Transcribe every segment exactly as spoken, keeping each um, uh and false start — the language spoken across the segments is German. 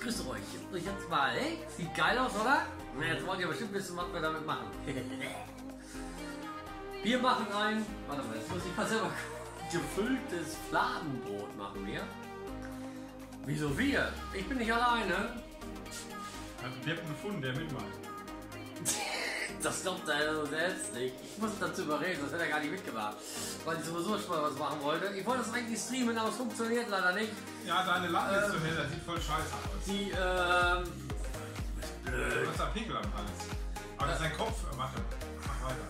grüße euch. Ich jetzt mal, ey, sieht geil aus, oder? Na, jetzt wollt ihr bestimmt wissen, was wir damit machen. Wir machen ein, warte mal, jetzt muss ich mal selber gefülltes Fladenbrot machen wir. Wieso wir? Ich bin nicht alleine. Hat jemand gefunden, der mitmacht. Das glaubt er selbst nicht. Ich muss dazu überreden, das hätte er gar nicht mitgemacht. Weil ich sowieso schon mal was machen wollte. Ich wollte das eigentlich streamen, aber es funktioniert leider nicht. Ja, deine Latte äh, ist so hell, das sieht voll scheiße aus. Die, ähm... Du hast da Pickel am Hals. Aber das ist dein Kopf. Warte, mach weiter.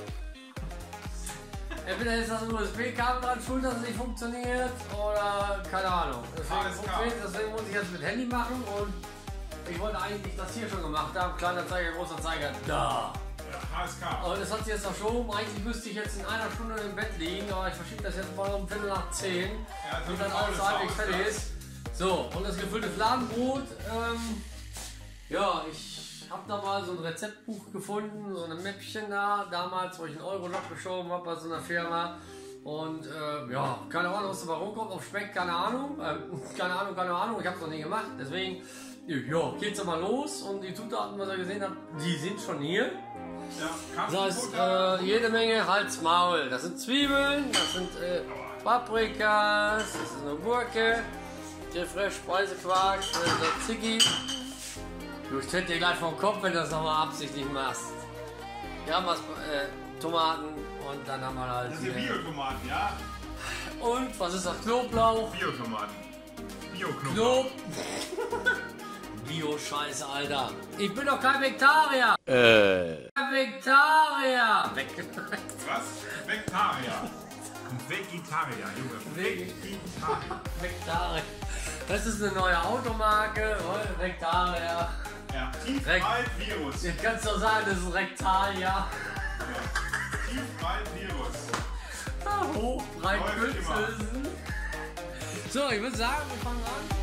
Entweder ist das U S B-Kabel dran schuld, dass es nicht funktioniert, oder keine Ahnung. Deswegen, funktioniert, deswegen muss ich jetzt mit Handy machen und ich wollte eigentlich das hier schon gemacht haben. Kleiner Zeiger, großer Zeiger, da. Ja, H S K. Und es hat sich jetzt verschoben. Eigentlich müsste ich jetzt in einer Stunde im Bett liegen, aber ich verschiebe das jetzt mal um Viertel nach zehn, Ja, damit dann alles halbwegs fertig ist. So, und das gefüllte Fladenbrot, ähm, ja, ich habe da mal so ein Rezeptbuch gefunden, so ein Mäppchen da, damals, wo ich einen Euro noch geschoben habe bei so einer Firma. Und äh, ja, keine Ahnung, was dabei rumkommt, auf Speck, keine Ahnung, äh, keine Ahnung, keine Ahnung, ich habe es noch nie gemacht, deswegen, ja, geht's mal los und die Zutaten, was ihr gesehen habt, die sind schon hier. Ja, Das heißt, äh, jede Menge Hals, Maul, das sind Zwiebeln, das sind äh, Paprikas, das ist eine Gurke, der Fresh Speisequark, der Ziggy. Du stellst dir gleich vom Kopf, wenn du das nochmal absichtlich machst. Wir haben was, äh, Tomaten und dann haben wir halt. Das sind Biotomaten, ja? Und was ist das? Knoblauch? Biotomaten. Bio-Knoblauch. Knob. Bio-Scheiße, Alter. Ich bin doch kein Vegetarier. Äh. Kein Vegetarier. Weg. Was? Vegetarier. Vegetarier, Junge. Vegetarier. Vegetarier. Das ist eine neue Automarke. Vegetarier. Ja, Tiefwald-Virus. Jetzt kannst du sagen, das ist Rektal, ja. Ja. Tiefwald-Virus. Ah, hochbreit Läuft immer. Künstler. So, ich würde sagen, wir fangen an.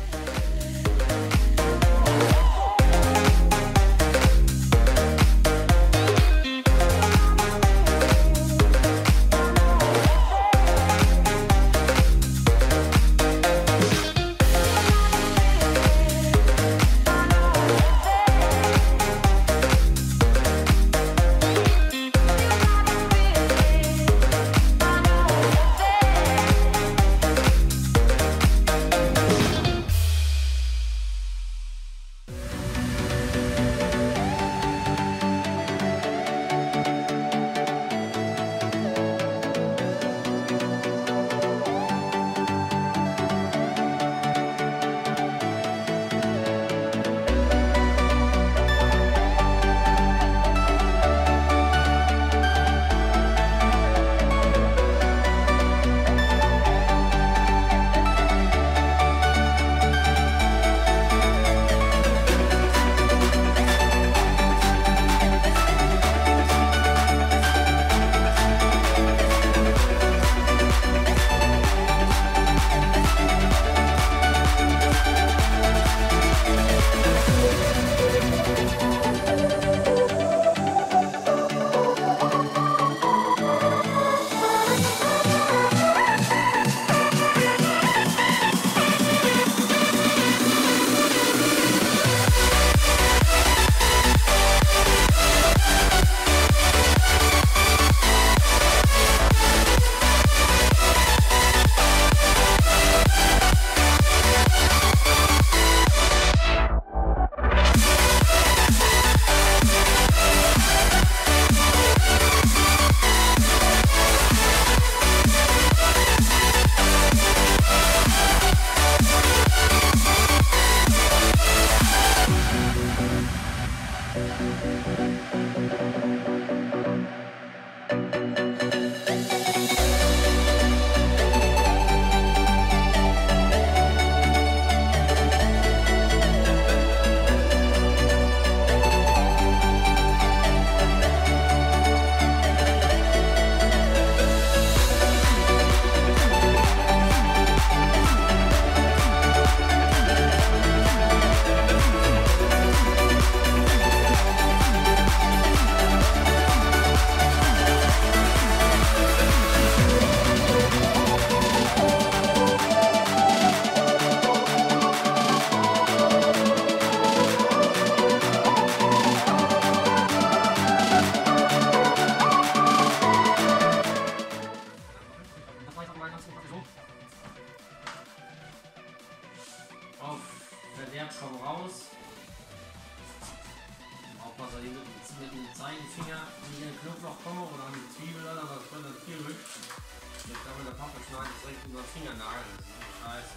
komme oder an die Zwiebel, dann aber das brennt tierisch. Jetzt kann man der Pappe schneiden, das direkt über den Fingernagel. Das ist so scheiße.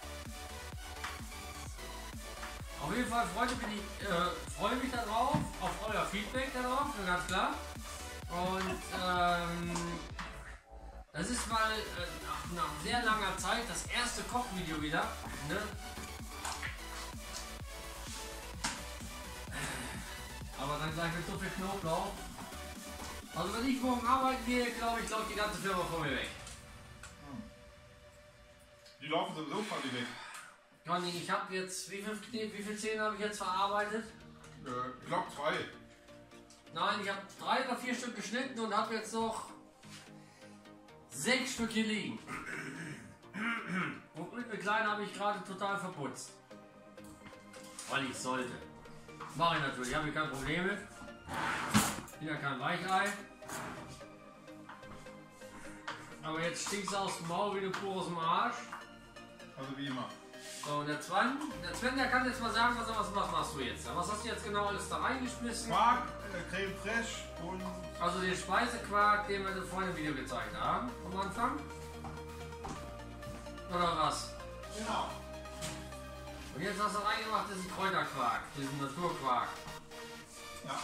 Auf jeden Fall freue ich mich, äh, freue mich darauf, auf euer Feedback darauf, ganz klar. Und ähm, das ist mal äh, nach, nach sehr langer Zeit das erste Kochvideo wieder. Ne? Aber dann gleich mit so viel Knoblauch. Also wenn ich morgen arbeiten gehe, glaube ich, läuft die ganze Firma von mir weg. Die laufen sowieso von dir weg. Conny, ich habe jetzt, wie viel, wie viel Zähne habe ich jetzt verarbeitet? Äh, ich glaube zwei. Nein, ich habe drei oder vier Stück geschnitten und habe jetzt noch sechs Stück hier liegen. Und mit mir kleinen habe ich gerade total verputzt. Weil ich sollte. Mache ich natürlich, habe ich kein Problem mit. Bin ja kein Weichei. Aber jetzt stinkst du aus dem Maul wie du pur aus dem Arsch. Also wie immer. So, und der Sven, der Sven, der kann jetzt mal sagen, was, was, was machst du jetzt? Was hast du jetzt genau alles da reingeschmissen? Quark, äh, Creme fraiche und... Also den Speisequark, den wir vorhin im Video gezeigt haben, am Anfang? Oder was? Genau. Und jetzt hast du reingemacht diesen Kräuterquark, diesen Naturquark. Ja.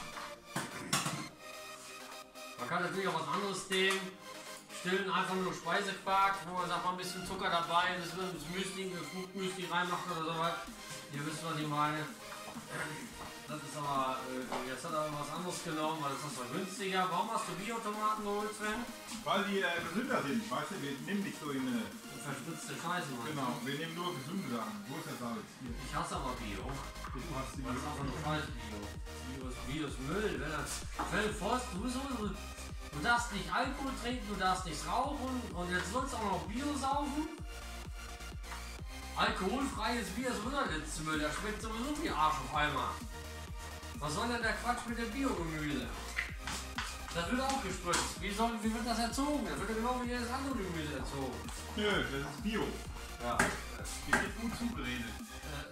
Man kann natürlich auch was anderes nehmen. Stillen einfach nur Speisequark, wo man sagt, mal ein bisschen Zucker dabei, ein bisschen Müsli, Fruchtmüsli reinmachen oder sowas. Ihr wisst, was ich meine. Das ist aber, äh, jetzt hat er was anderes genommen, weil das ist doch günstiger. Warum hast du Biotomaten geholt, Sven? Weil die äh, gesünder sind, weißt du, wir nehmen nicht so in eine... Verschwitzte Scheiße, Mann. Genau, wir nehmen nur gesunde Sachen. Wo ist der Salz? Hier. Ich hasse aber Bio. Du hast die Das ist einfach nur falsch, Bio. Bio ist, Bio ist Müll. Wenn das Fell Forst, du bist sowieso... Du darfst nicht Alkohol trinken, du darfst nichts rauchen und jetzt sollst du auch noch Bio saufen? Alkoholfreies Bier ist sowieso der letzte Müll, der schmeckt sowieso wie Arsch auf einmal. Was soll denn der Quatsch mit dem Biogemüse? Das wird auch gespritzt. Wie, soll, wie wird das erzogen? Das wird ja genau wie jedes andere Gemüse erzogen. Nö, das ist Bio. Ja. Hier wird gut zugeredet. Äh,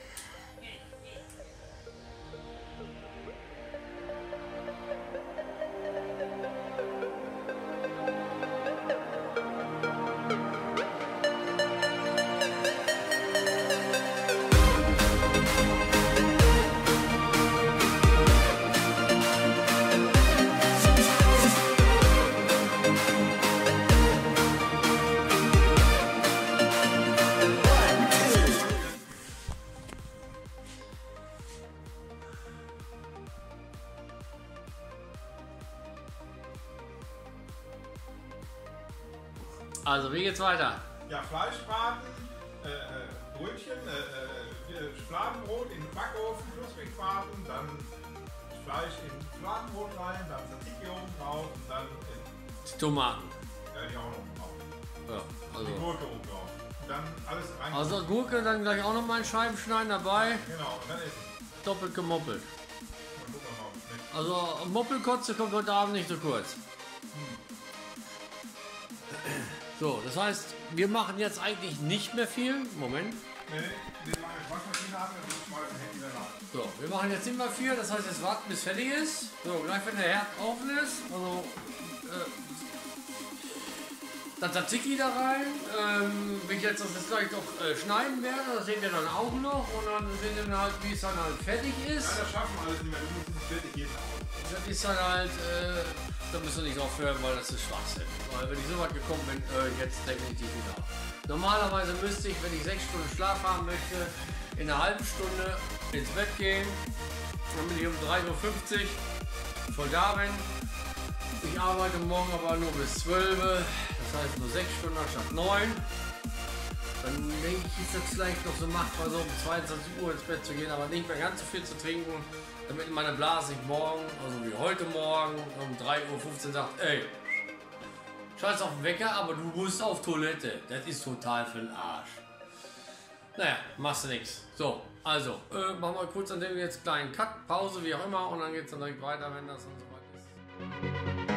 Also, wie geht's weiter? Ja, Fleischbraten, äh, äh, Brötchen, äh, äh, Fladenbrot in den Backofen, knusprig braten, dann Fleisch in Fladenbrot rein, dann Tzatziki oben drauf und dann in, Die Tomaten. ja, die auch noch oben drauf. Ja, Die also. Gurke oben drauf. Und dann alles rein. Also Gurke dann gleich auch noch mal in Scheiben schneiden dabei. Genau, und dann essen. Doppelt gemoppelt. Dann gucken wir mal, ob es schmeckt. Also Moppelkotze kommt heute Abend nicht so kurz. So, das heißt, wir machen jetzt eigentlich nicht mehr viel. Moment. Nee, wir machen jetzt Waschmaschine an und ich schmeiße das Handy danach. So, wir machen jetzt nicht mehr viel. Das heißt, jetzt warten bis fertig ist. So, gleich wenn der Herd offen ist. Also, äh, dann Tzatziki da rein. Ähm, wenn ich jetzt das jetzt gleich noch äh, schneiden werde, das seht ihr dann auch noch. Und dann sehen wir dann halt, wie es dann halt fertig ist. Ja, das schaffen wir alles nicht mehr. Du musst nicht fertig jeden Abend. Das ist dann halt, äh, da müsst ihr nicht drauf hören, weil das ist Schwachsinn. Weil wenn ich so weit gekommen bin, äh, jetzt definitiv wieder. Normalerweise müsste ich, wenn ich sechs Stunden Schlaf haben möchte, in einer halben Stunde ins Bett gehen. Dann bin ich um drei Uhr fünfzig voll da bin. Ich arbeite morgen aber nur bis zwölf, das heißt nur sechs Stunden anstatt neun. Dann denke ich, ist das vielleicht noch so machbar, so um zweiundzwanzig Uhr ins Bett zu gehen, aber nicht mehr ganz so viel zu trinken, damit meine Blase nicht morgen, also wie heute Morgen, um drei Uhr fünfzehn sagt, ey, scheiß auf den Wecker, aber du musst auf Toilette. Das ist total für den Arsch. Naja, machst du nichts. So, also, äh, machen wir kurz an dem jetzt kleinen Cut, Pause, wie auch immer, und dann geht es dann direkt weiter, wenn das und so weit ist.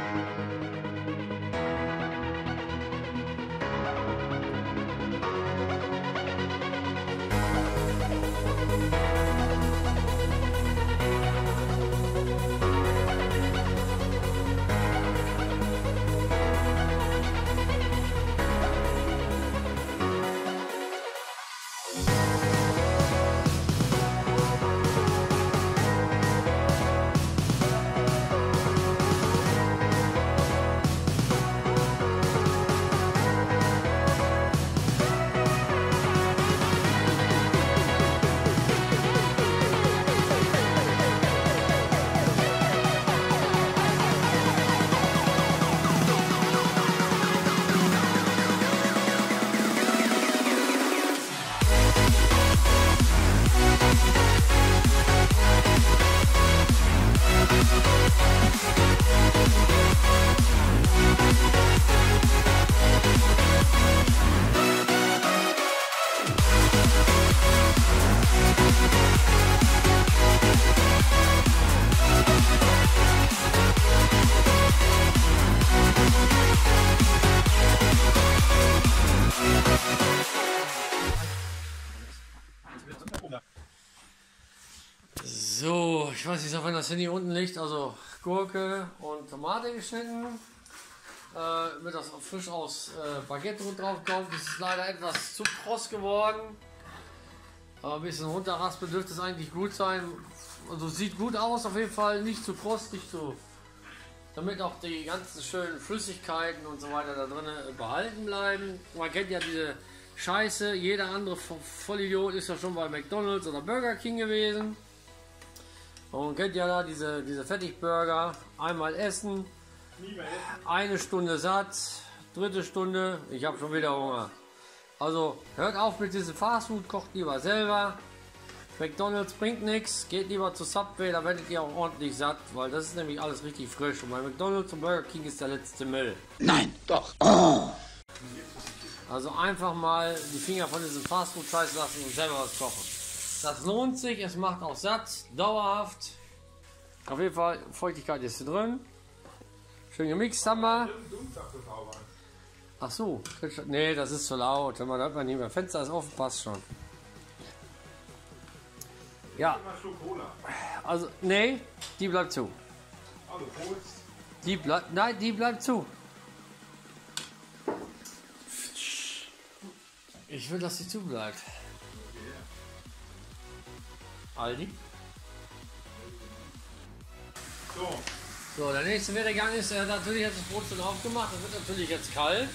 weiß nicht, wenn das Handy unten liegt, also Gurke und Tomate geschnitten. Äh, wird das frisch aus äh, Baguette-Brot drauf gekauft. Das ist leider etwas zu kross geworden. Aber ein bisschen runterraspeln dürfte es eigentlich gut sein. Also sieht gut aus auf jeden Fall. Nicht zu kross, nicht zu... Damit auch die ganzen schönen Flüssigkeiten und so weiter da drin behalten bleiben. Man kennt ja diese Scheiße. Jeder andere Vollidiot ist ja schon bei McDonald's oder Burger King gewesen. Und man kennt ja da diese, diese Fertigburger. Einmal essen. Eine Stunde satt, dritte Stunde, ich habe schon wieder Hunger. Also hört auf mit diesem Fastfood, kocht lieber selber. McDonald's bringt nichts, geht lieber zu Subway, da werdet ihr auch ordentlich satt, weil das ist nämlich alles richtig frisch. Und bei McDonald's und Burger King ist der letzte Müll. Nein, doch. Oh. Also einfach mal die Finger von diesem Fastfood-Scheiß lassen und selber was kochen. Das lohnt sich, es macht auch satt, dauerhaft. Auf jeden Fall, Feuchtigkeit ist hier drin. Schön gemixt haben wir. Ach so, nee, das ist zu laut. Man hört man nicht mehr. Fenster ist offen, passt schon. Ja. Also, nee, die bleibt zu. Die bleibt, nein, die bleibt zu. Ich will, dass sie zu bleibt. Aldi. So. So, der nächste Werdegang ist, äh, natürlich hat das Brot schon aufgemacht, das wird natürlich jetzt kalt.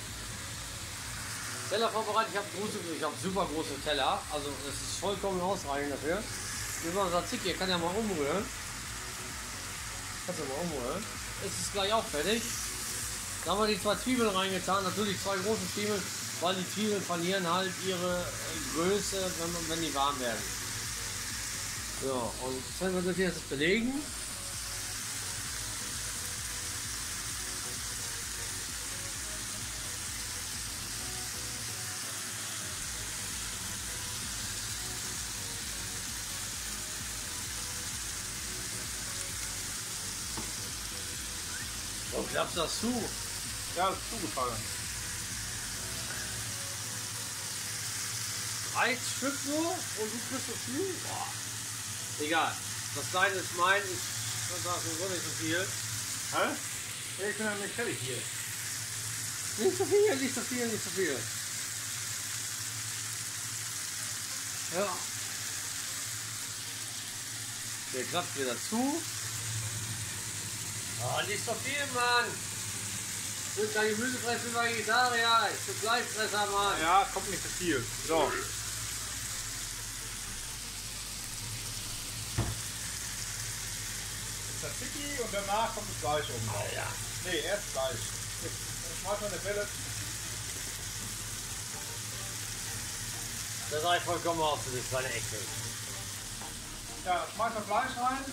Teller vorbereitet, ich habe ich hab super große Teller, also das ist vollkommen ausreichend dafür. Über Tzatziki, ihr kann ja mal umrühren. Kannst du mal umrühren. Es ist gleich auch fertig. Da haben wir die zwei Zwiebeln reingetan, natürlich zwei große Zwiebeln, weil die Zwiebeln verlieren halt ihre Größe, wenn, wenn die warm werden. So, und das werden wir natürlich jetzt belegen. So, klappst das zu? Ja, ist zugefallen. Drei Stück nur und du kriegst so viel? Boah. Egal. Das kleine ist mein, ich sage sowieso nicht so viel. Hä? Ja, ich bin ja nicht fertig hier. Nicht so viel, nicht so viel, nicht so viel. Ja. Der klappt wieder zu. Oh, nicht so viel, Mann. Ich bin kein Gemüsefresser wie Vegetarier. Ich bin Fleischfresser, Mann. Ja, kommt nicht so viel. So. Tzatziki und danach kommt das Fleisch oben drauf. Ja. Nee, erst Fleisch. Dann schmeißt man eine Pelle. Das sah ich vollkommen aus, das ist keine echte. Ja, schmeißt man Fleisch rein.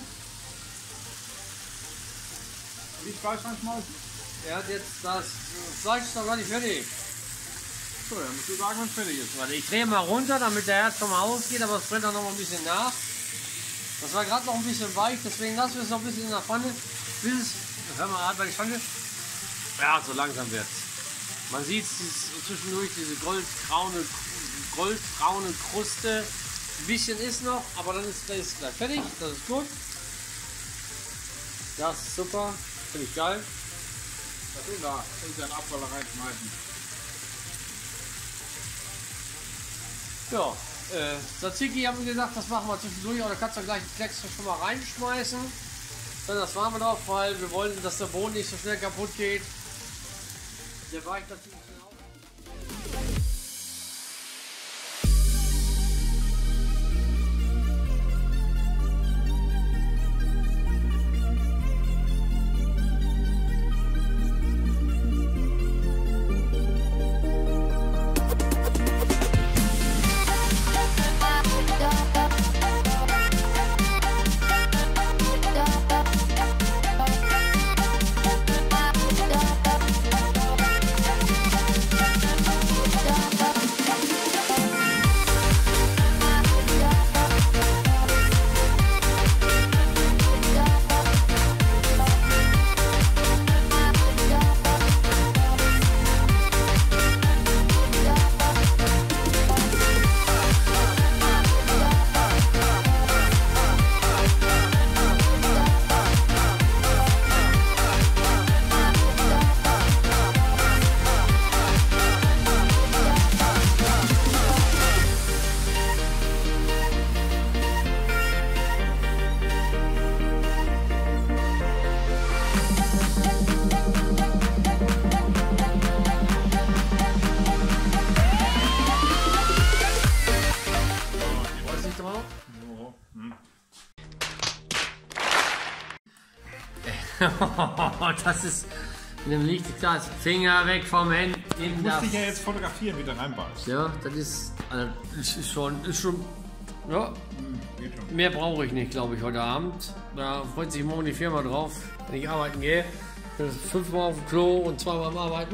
Wie Fleisch reinschmeißen? Er hat jetzt das Fleisch ist noch gar nicht fertig. So, dann musst du sagen, wenn es fertig ist. Warte, ich drehe mal runter, damit der Herd schon mal ausgeht, aber es brennt auch noch mal ein bisschen nach. Das war gerade noch ein bisschen weich, deswegen lassen wir es noch ein bisschen in der Pfanne, bis es, hör mal, hat man die Pfanne, ja, so langsam wird es. Man sieht zwischendurch diese goldbraune, goldbraune Kruste, ein bisschen ist noch, aber dann ist es gleich fertig, das ist gut. Das ist super, finde ich geil. Was ist da? Und dann Abfall reinschmeißen. Ja, äh, Tzatziki haben wir gesagt, das machen wir zwischendurch, aber da kannst du gleich die Klecks schon mal reinschmeißen. Dann das warme drauf, weil wir wollen, dass der Boden nicht so schnell kaputt geht. Der weicht natürlich schnell auf. Das ist, dem liegt das Finger weg vom Händen. Du musst dich ja jetzt fotografieren, wie du reinbeißt. Ja, das ist, also, das ist schon, ist schon, ja, Geht schon. mehr brauche ich nicht, glaube ich, heute Abend. Da freut sich morgen die Firma drauf, wenn ich arbeiten gehe. Das ist fünfmal auf dem Klo und zweimal am Arbeiten.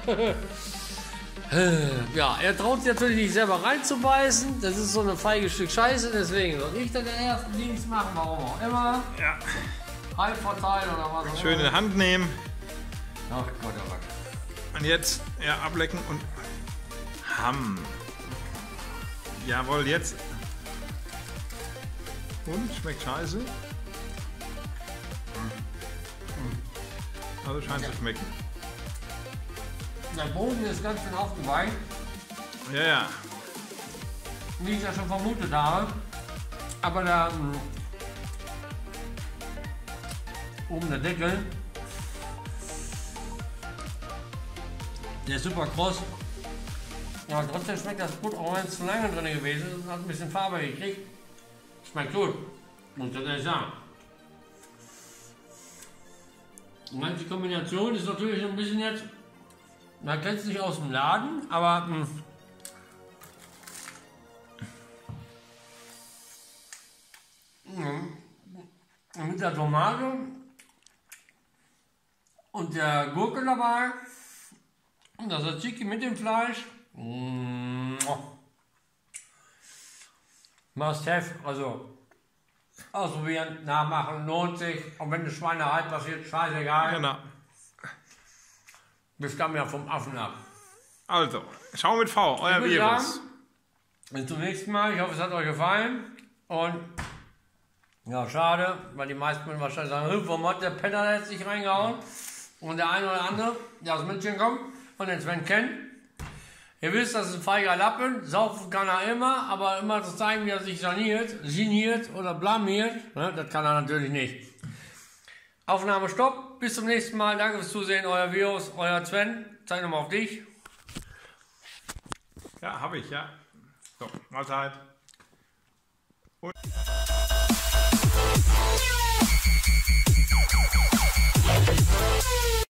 Ja, er traut sich natürlich nicht selber reinzubeißen. Das ist so ein feiges Stück Scheiße, deswegen soll ich dann den ersten Dienst machen, warum auch immer. Ja. Heimvorteil oder was auch Schön in immer. die Hand nehmen Ach Gott, oh Gott. und jetzt ja, ablecken und ham. Jawohl, jetzt. Und schmeckt scheiße. Also scheint zu schmecken. Der Boden ist ganz schön aufgeweicht, Ja, ja. wie ich ja schon vermutet habe. Aber da mh, oben der Deckel, der ist super kross. Ja, trotzdem schmeckt das gut, auch wenn es zu lange drin gewesen ist und hat ein bisschen Farbe gekriegt. Schmeckt gut, muss ich ehrlich sagen. Und die Kombination ist natürlich ein bisschen jetzt, man kennt es nicht aus dem Laden, aber mh, mh, mit der Tomate und der Gurke dabei und das Tzatziki mit dem Fleisch. Must have, also ausprobieren, nachmachen, lohnt sich. Und wenn eine Schweinerei passiert, scheißegal. Genau. Wir stammen ja vom Affen ab. Also, schau mit V, euer Ich würde Virus. sagen, bis zum nächsten Mal. Ich hoffe, es hat euch gefallen. Und ja, schade, weil die meisten würden wahrscheinlich sagen, "Hm, warum hat der Penner jetzt nicht reingehauen?" Und der eine oder andere, der aus München kommt und den Sven kennt. Ihr wisst, das ist ein feiger Lappen, saufen kann er immer, aber immer zu zeigen, wie er sich saniert, geniert oder blamiert, ne, das kann er natürlich nicht. Aufnahme stopp, bis zum nächsten Mal, danke fürs Zusehen, euer Virus, euer Sven, zeig nochmal auf dich. Ja, habe ich, ja. So, Mahlzeit. Und